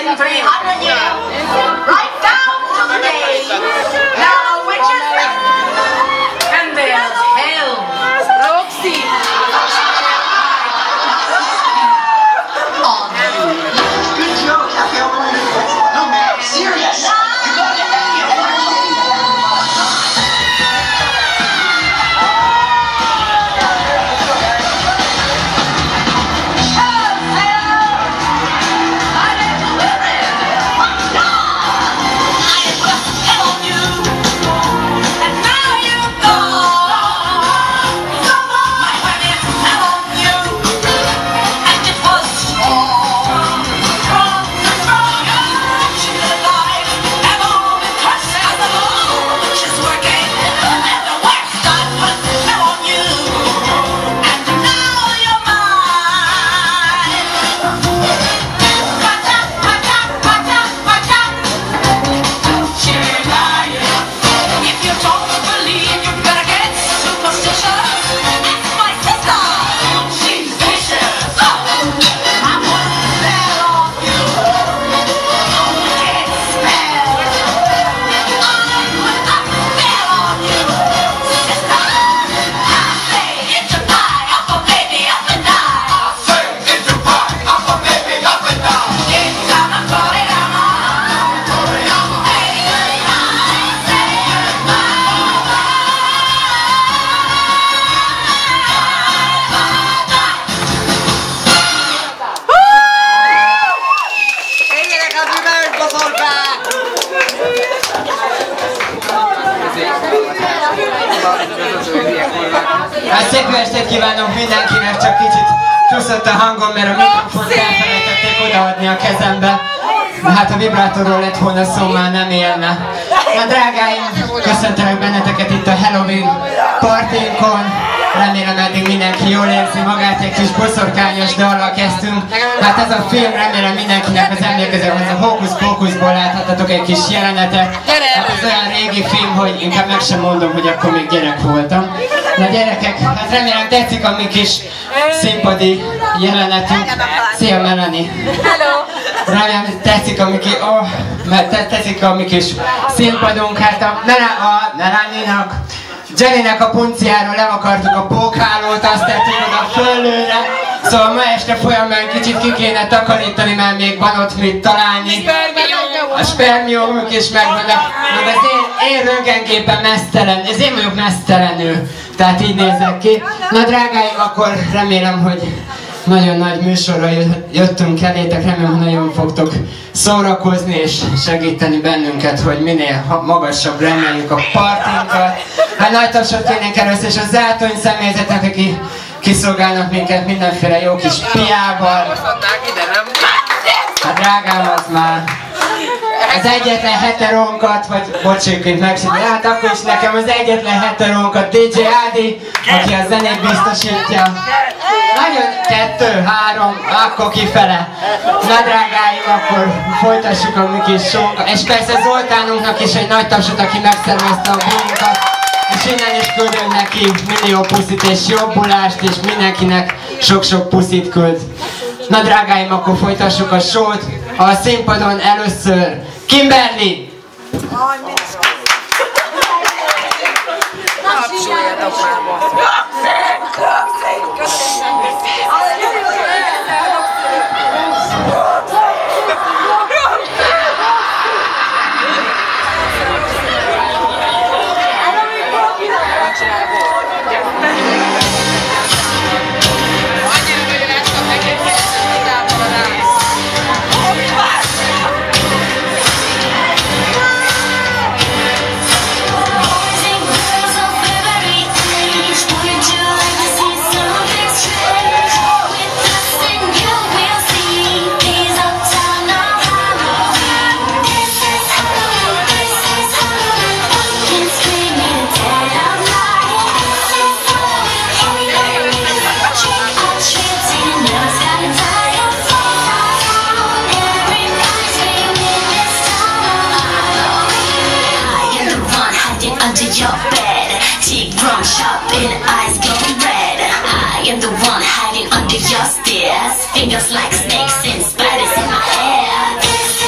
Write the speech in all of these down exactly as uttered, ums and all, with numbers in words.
in three hundred years, right down to the day. Now witches and there's hell. Roxy. On you. Good joke, Happy Hour. No man, serious. You gotta get back here. Hát szép estét kívánok mindenkinek, csak kicsit csúszott a hangom, mert a mikrofont elfelejtették odaadni a kezembe. Hát a vibrátorról lett volna szó, már nem élne. Na drágáim, köszöntelek benneteket itt a Halloween partinkon. Remélem eddig mindenki jól érzi magát, egy kis boszorkányos dallal kezdtünk. Hát ez a film, remélem mindenkinek az emlékező, hogy a Hókusz Pókuszból láthattatok egy kis jelenetet. Hát ez olyan régi film, hogy inkább meg sem mondom, hogy akkor még gyerek voltam. Na gyerekek, hát remélem tetszik a mi kis színpadi jelenetünk. Szia Melanie! Hello! Remélem tetszik a mi kis, oh, mert tetszik a mi kis színpadunk. Hát a, a Melanie-nak, Jennynek a punciáról levakartuk a pókhálót, azt tettük oda föllőre. Szóval ma este folyamán kicsit ki kéne takarítani, mert még van ott mit találni. A spermiómuk is megvannak. Na de az én, én röntgenképpen meztelen, ez én vagyok meztelenül. Tehát így nézek ki. Na drágáim, akkor remélem, hogy nagyon nagy műsorra jöttünk elétek, remélem, hogy nagyon fogtok szórakozni és segíteni bennünket, hogy minél magasabbra emeljük a partinkat. Hát nagy tapsot kérnénk először, és a zátony személyzetnek, aki kiszolgálnak minket mindenféle jó kis piával. Hát drágám, az már az egyetlen heterónkat, vagy bocsékként megsérteni, hát akkor is nekem az egyetlen heterónkat dé dzsé Ádi, aki a zenét biztosítja. Nagyon kettő, három, akkor kifele. Na drágáim, akkor folytassuk a mi kis sónkat. És persze Zoltánunknak is egy nagy tapsot, aki megszervezte a bulunkat. És innen is küldünk neki millió puszit és jobbulást, és mindenkinek sok-sok puszit küld. Na drágáim, akkor folytassuk a sót. A színpadon először Kimberly! Kapcsoljatok már! Fingers like snakes and spiders in my hair. This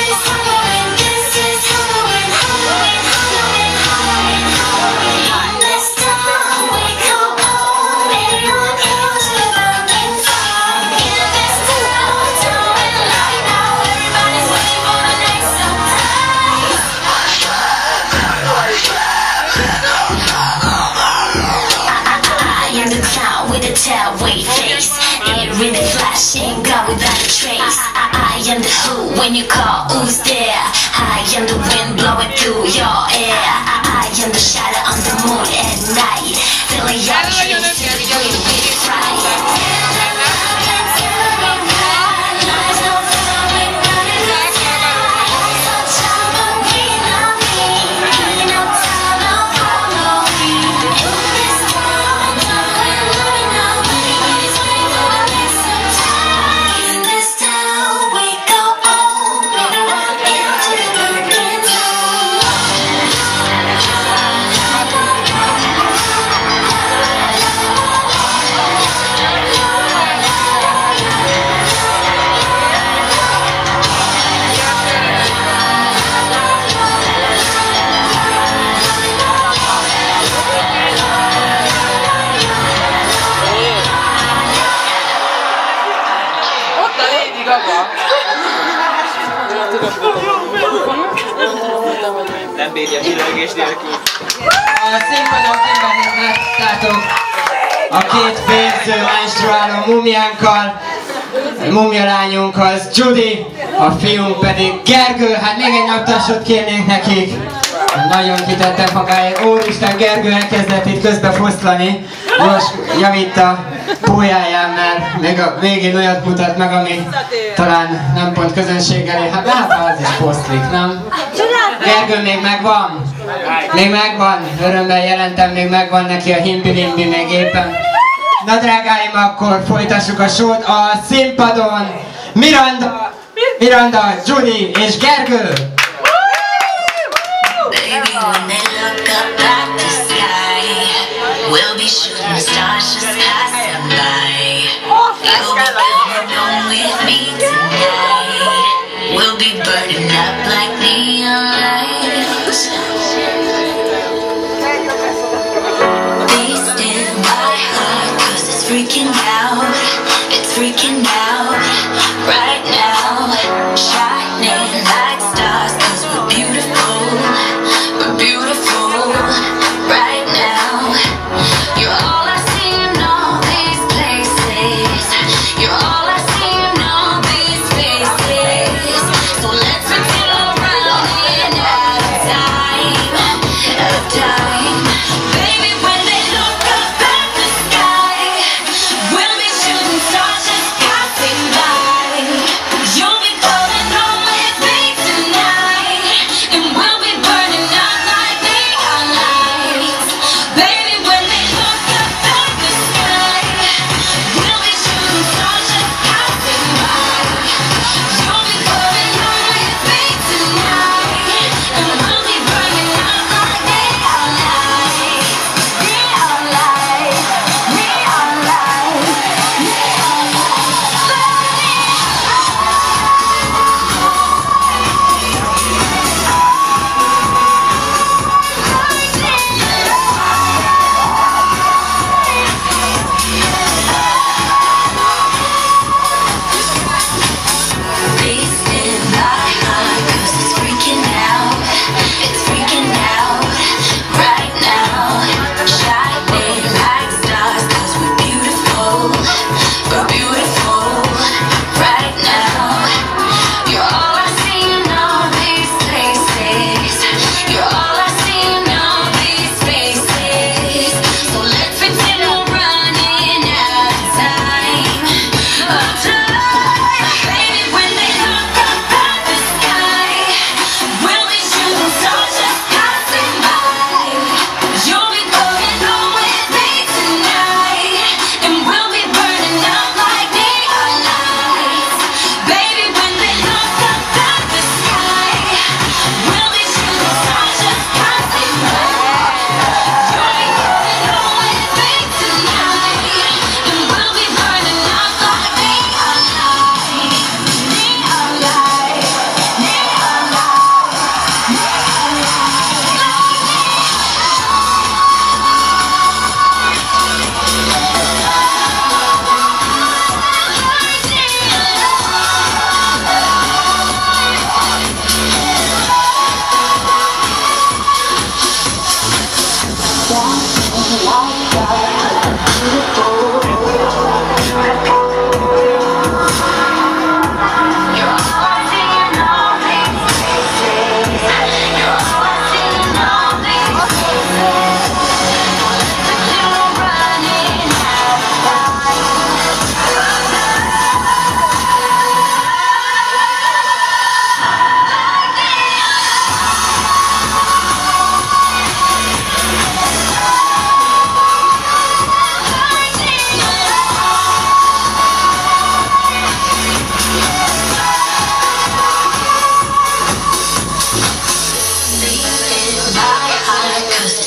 when you call, who's there? I am the wind blowing through your air. I, I am the shadow on the moon at night, filling your dreams to the wind with fright. Nem bírja hírölgés nélkül. A színpadon kívánni láttátok a két vérző menstruáló mumiánkkal. A mumia lányunk az Judy, a fiunk pedig Gergő. Hát még egy naptassot kérnénk nekik. Nagyon kitettek magáért. Úristen, Gergő elkezdett itt közbe foszlani. Most javít a pólyáján, mert még a végén olyat mutat meg, ami talán nem pont közönség elé. Hát lába az is foszlik, nem? Gergő még megvan? Még megvan. Örömmel jelentem, még megvan neki a himbi-limbi még éppen. Na drágáim, akkor folytassuk a sót a színpadon. Miranda, Miranda, Judy és Gergő! Baby, when they look up at the sky, we'll be shooting stars just passing by. You'll be coming home with me tonight. We'll be burning up like neon lights. Be still my heart, 'cause it's freaking out. It's freaking out right now. Shining like stars, 'cause we're beautiful. We're beautiful right now. You're all I see in all these places. You're all I see in all these faces. So let's pretend alright.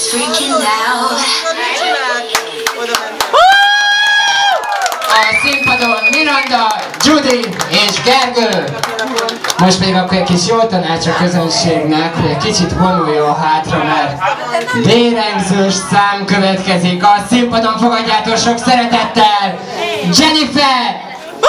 it's freaking out. A színpadon Miranda, Judy és Gergő. Most még akkor egy kis jó tanács a közönségnek, hogy egy kicsit vonuljon hátra, mert bérengzős szám következik. A színpadon fogadjátok sok szeretettel Jennifer!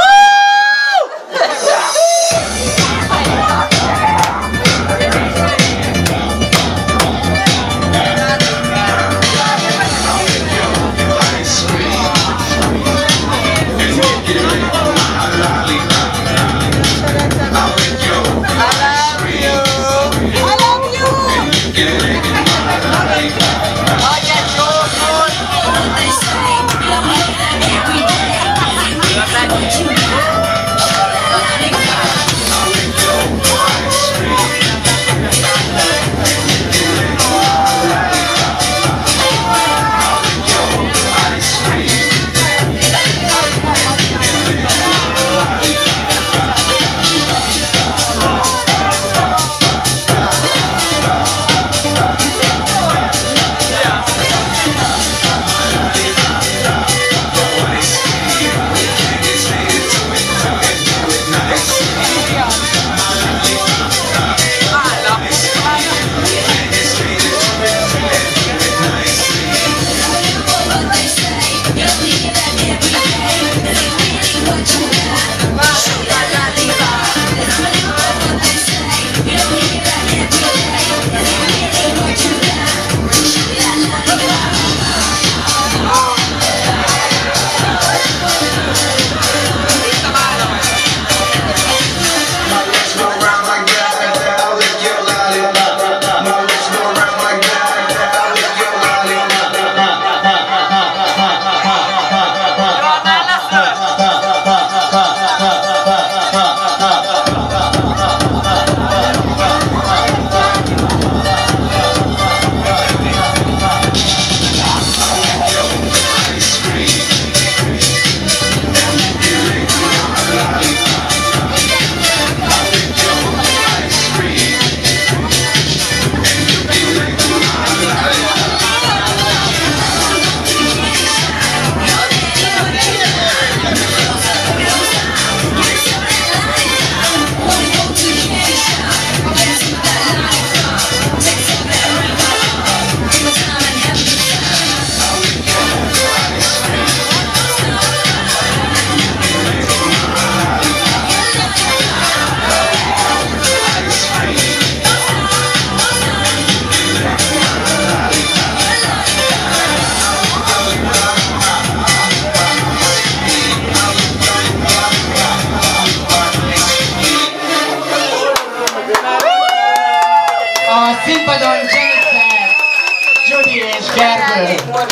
Színpadon Jennifer, Judy és Gergő.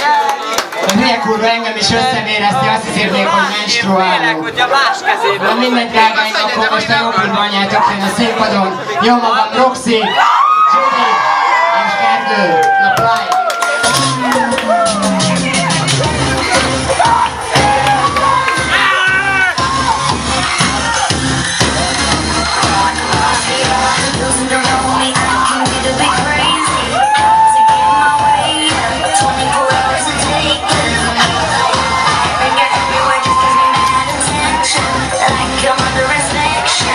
A hülye kurva engem is összevérezti, azt hiszem még, hogy menstruálok. Na mindegy, drágáim, akkor most a jó kurva anyátok jön a színpadon. Jó magam, Roxy, Judy és Gergő. Na, play!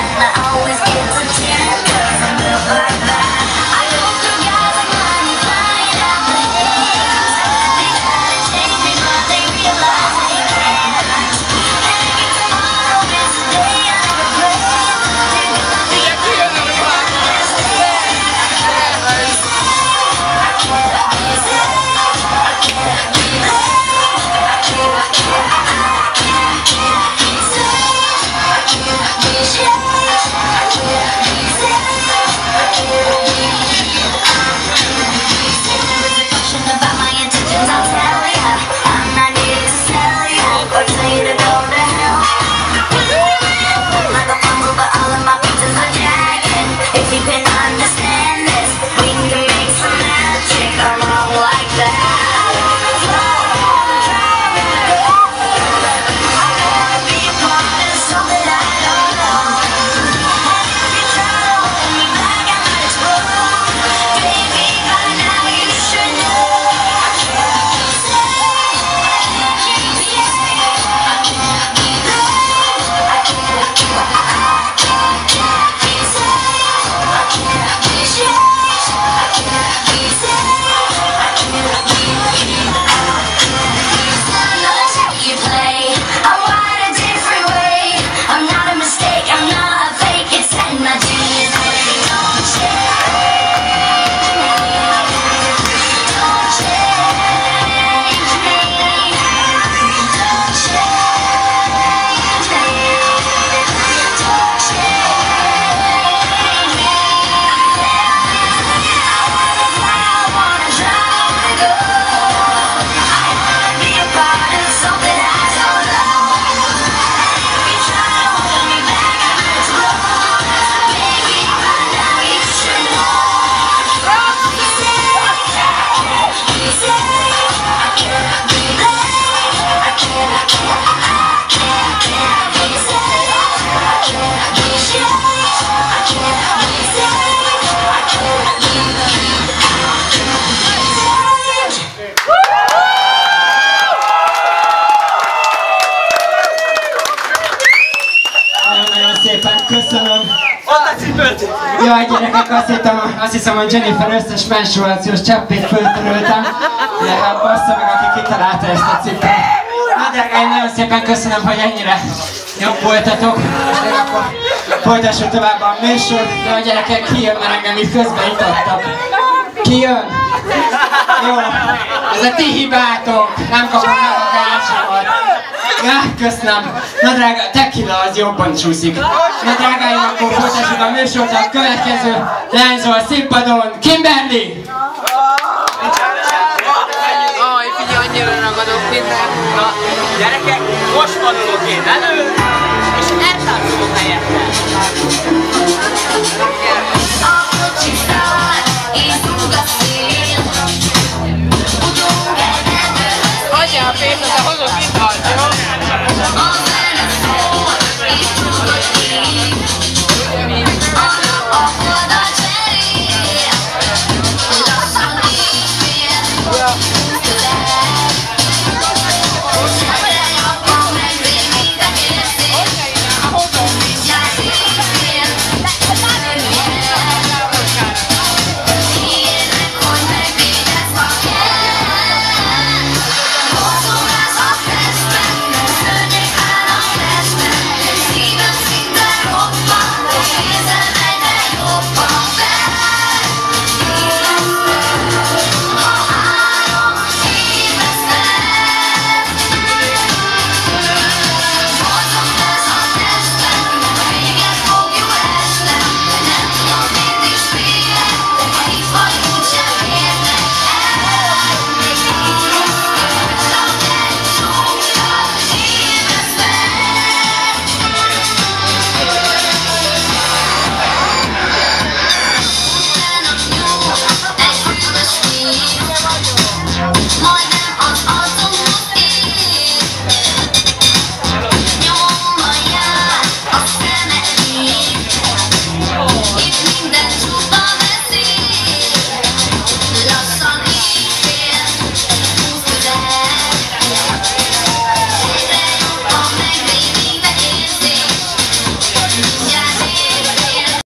Always get to ten, 'cause I'm built like that. I know some guys like money fly. színpadon. Ott a cipőt! Jaj, gyerekek, azt hittem, azt hiszem, hogy Jennifer összes menstruációs cseppét föltöröltem. De hát bassza meg, aki kitalálta ezt a cipőt. Na drágáim, nagyon szépen köszönöm, hogy ennyire jobb voltatok. És még akkor folytassuk tovább a műsor. De a gyerekek, ki jön, mert engem itt közben itattak. Ki jön? Jó, ez a ti hibátok. Nem kapom meg a gázsamat. Ja, köszönöm. Na drága, tequila az jobban csúszik. Na drágáim, akkor folytassuk a műsort. A következő lányzó a színpadon, Kimberly! Aj, figyelj, annyira ragadok minden. Na, gyerekek, most vonulok én elő, és eltáncolok helyettel.